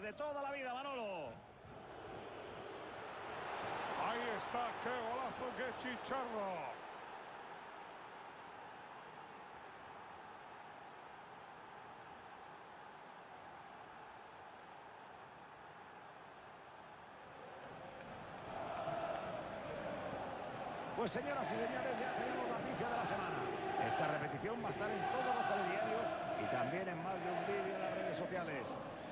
de toda la vida, Manolo. Ahí está, qué golazo, qué chicharro. Pues señoras y señores, ya tenemos la noticia de la semana. Esta repetición va a estar en todos los telediarios y también en más de un vídeo en las redes sociales.